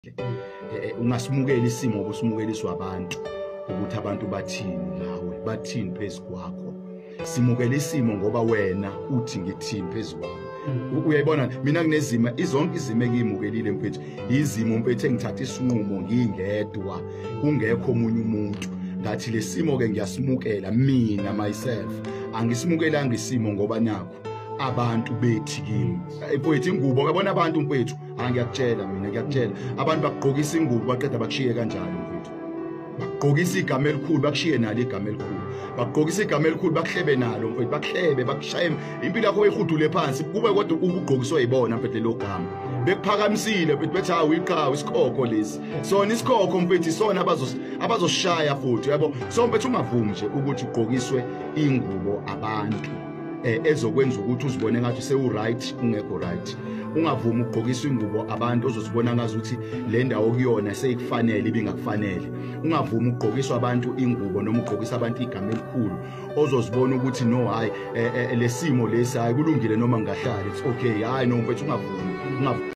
ungasimukela isimo obusumukeliswa abantu ukuthi abantu bathini ngawe, bathini phezulu kwakho. Simukela isimo ngoba wena uthi ngithini phezulu kwakho. Uyayibona mina kunezima izonke izimo engiyimukelile mfethu, izimo mfethu engithatha isinqumo ngingedwa kungekho omunye umuntu. Ngathi lesimo ke ngiyasimukela mina myself. Angisimukelanga isimo ngoba nakho abantu bethi kimi mfethu ingubo ngabona abantu mfethu, angiyakutshela mina ngiyakutshela abantu bagqokisa ingubo baqeda bakushiye kanjalo mfethu. Bagqokisa igama elikhulu bakushiye nalo igama elikhulu, bagqokisa igama elikhulu bakuhlebe nalo mfethu, bakuhlebe bakushaye impilo yakho uyihudule phansi kube kodwa ukugqokiswa yibona mfethu lelo gama. Bekuphakamisile mfethu bethi hawu iqhawe isikhokho lesi, sona isikhokho mfethu isona abazoshaya futhi yabo. So mfethu ungavumi nje ukuthi ugqokiswe ingubo abantu ezokwenza ukuthi uzibone ngathi sewu right ungekho right. Ungavumi ukugqokisa ingubo abantu ozosibona ngazi ukuthi le ndawo kuyona seyikufanele ibingakufanele. Ungavumi ukugqokiswa abantu ingubo noma ugqokisa abantu igama elikhulu ozosibona ukuthi no hayi lesimo lesi hayi kulungile noma ngahlala it's okay hayi no mfethu ungavumi.